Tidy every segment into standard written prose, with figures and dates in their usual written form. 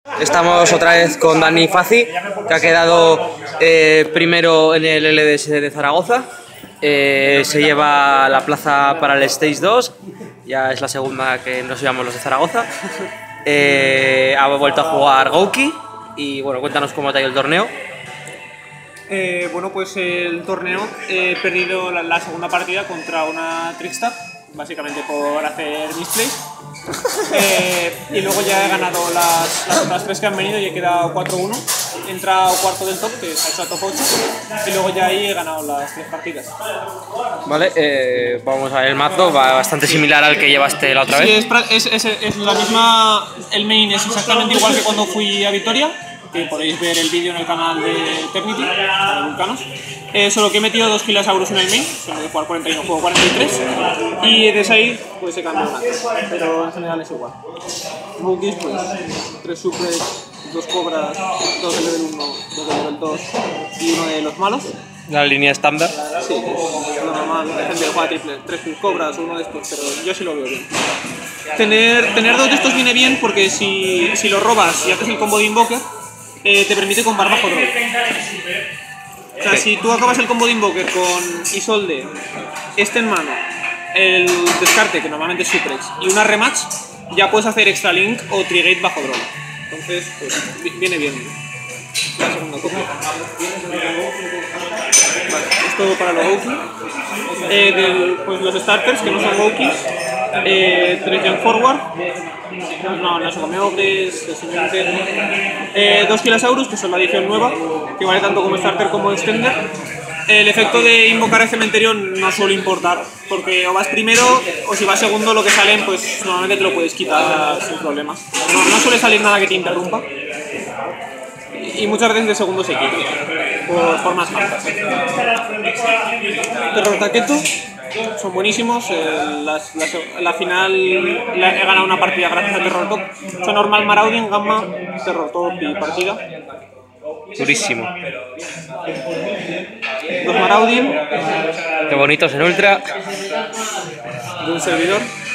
Estamos otra vez con Dani Fazi, que ha quedado primero en el LDS de Zaragoza. Se lleva la plaza para el Stage 2, ya es la segunda que nos llevamos los de Zaragoza. Ha vuelto a jugar Gouki y bueno, cuéntanos cómo te ha ido el torneo. Bueno, pues el torneo he perdido la segunda partida contra una Trickstar, básicamente por hacer misplays. Y luego ya he ganado las otras tres que han venido y he quedado 4-1. He entrado cuarto del top, que se ha hecho a top 8, y luego ya ahí he ganado las tres partidas. Vale, vamos a ver, el mazo va bastante similar al que llevaste la otra vez. Sí, es la misma, el main es exactamente igual que cuando fui a Vitoria, que podéis ver el vídeo en el canal de Eternity, de Vulcanos. Solo que he metido 2 Kilasaurus en el main, solo de jugar 41 juego 43, y desde ahí pues he cambiado una, pero en general es igual. Bookies, pues 3 Suplex, 2 Cobras, 2 de level 1, 2 de level 2 y uno de los malos. La línea estándar. Sí, es lo normal, hay gente que juega triple, 3 Cobras, uno de estos, pero yo sí lo veo bien. Tener 2 de estos viene bien porque si lo robas y haces el combo de Invoker, te permite combar bajo drop. O sea, si tú acabas el combo de Invoker con Isolde, este en mano, el descarte, que normalmente es Suplex, y una rematch, ya puedes hacer Extra Link o Trigate bajo drop. Entonces, pues, viene bien. La segunda copia. Vale, es todo para los Gouki. Pues los starters, que no son Goukis, 3 Jump Forward. No se comió, que es simplemente 2 Kilasaurus, que son la edición nueva, que vale tanto como starter como extender. El efecto de invocar el cementerio no suele importar, porque o vas primero o si vas segundo lo que salen pues normalmente te lo puedes quitar sin problemas. No suele salir nada que te interrumpa y muchas veces de segundo se quita por más faltas. Terror Taqueto son buenísimos, la final he ganado una partida gracias a Terror Top. Son normal Marauding, Gamma, Terror Top y partida. Durísimo. 2 Marauding. Qué bonitos en Ultra. De un servidor.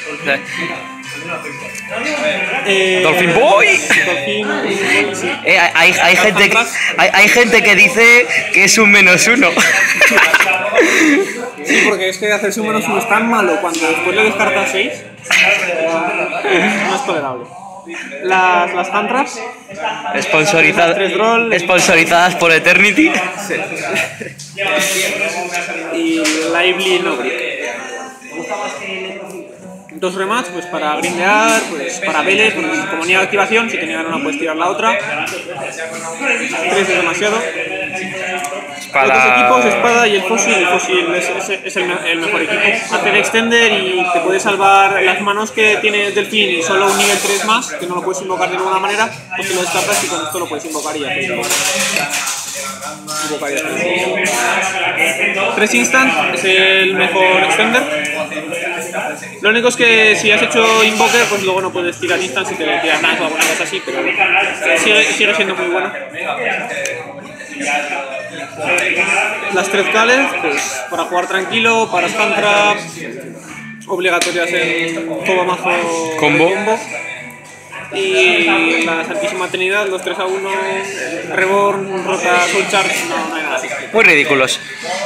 Dolphin Boy. Sí. Hay gente que dice que es un -1. Sí, porque es que hacerse un -1 es tan malo cuando después le descartas 6. No es tolerable. Las Huntress sponsorizadas por Eternity. Sí. Y Lively Nobrick. 2 rematch, pues para grindear, pues para Vele, pues como niega activación, si te niegan una puedes tirar la otra. 3 es demasiado. Los dos equipos, espada y el fósil es el mejor equipo. Hace el extender y te puede salvar las manos que tiene Delfín y solo un nivel 3 más, que no lo puedes invocar de ninguna manera, pues te lo descartas y con esto lo puedes invocar y hacer invocar y hacer. 3 instant es el mejor extender. Lo único es que si has hecho Invoker, pues luego no puedes tirar instant si te tiras nada o alguna cosa así, pero sigue siendo muy bueno. Las 3 Cales, pues para jugar tranquilo, para Stand Trap, obligatorias en todo mazo Combo. Y la Santísima Trinidad, los 3-1, Reborn, Rota, Soul Charge, no hay nada así. Muy ridículos.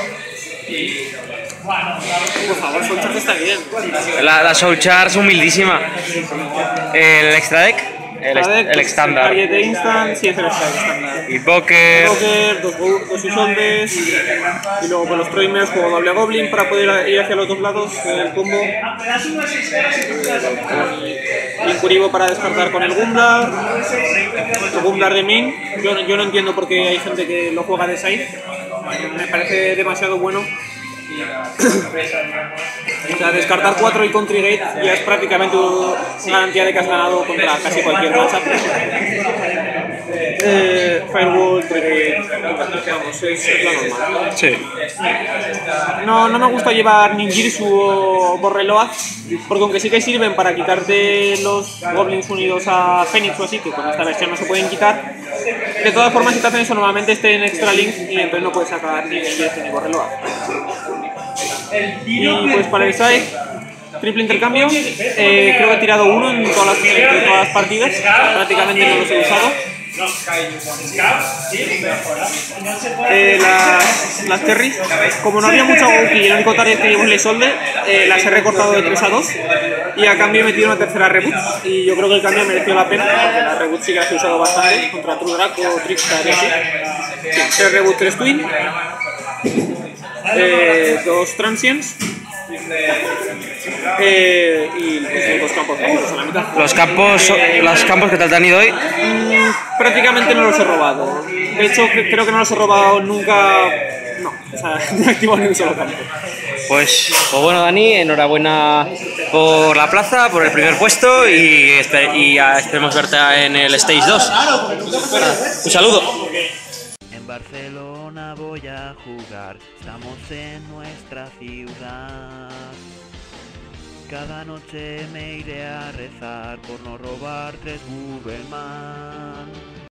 Por favor, Soul Charge está bien. La Soul Charge humildísima. El extra deck. El estándar. Target de instant, sí es el estándar. Invoker. Dos Isoldes. Y luego con los Troimers juego doble Goblin para poder ir hacia los dos lados el combo. Y Incuribo para descartar con el Gundar. El Gundar de main. Yo no entiendo por qué hay gente que lo juega de side. Me parece demasiado bueno. O sea, descartar 4 y con Trigate ya es prácticamente una garantía de que has ganado contra casi cualquier matchup. Firewall, Trigate, vamos, es lo normal. Sí. No me gusta llevar Ninjitsu o Borreloa, porque aunque sí que sirven para quitarte los Goblins unidos a Fénix o así, que con esta versión no se pueden quitar, de todas formas si te hacen eso normalmente esté en Extra Link y entonces no puedes sacar ni Ninjitsu ni Borreloa. Y pues para el side, Triple intercambio, creo que he tirado uno en todas las partidas, prácticamente no los he usado. Las Terry, como no había mucho Gouki y el único target que llevo es Leisolde, las he recortado de 3 a 2 y a cambio he metido una tercera reboot y yo creo que el cambio mereció la pena porque la reboot sí que las he usado bastante contra True Draco, Trickstar y así. Sí, 3 reboot, 3 twin, 2 transients y pues, 2 campos a la mitad. Los campos que te han ido hoy. Prácticamente no los he robado. De hecho, creo que no los he robado nunca. No, o sea, no he activado ni un solo campo. Pues bueno, Dani, enhorabuena por la plaza, por el primer puesto y esperemos verte en el Stage 2. Un saludo. En Barcelona voy a jugar, estamos en nuestra ciudad. Cada noche me iré a rezar por no robar 3 Google Man.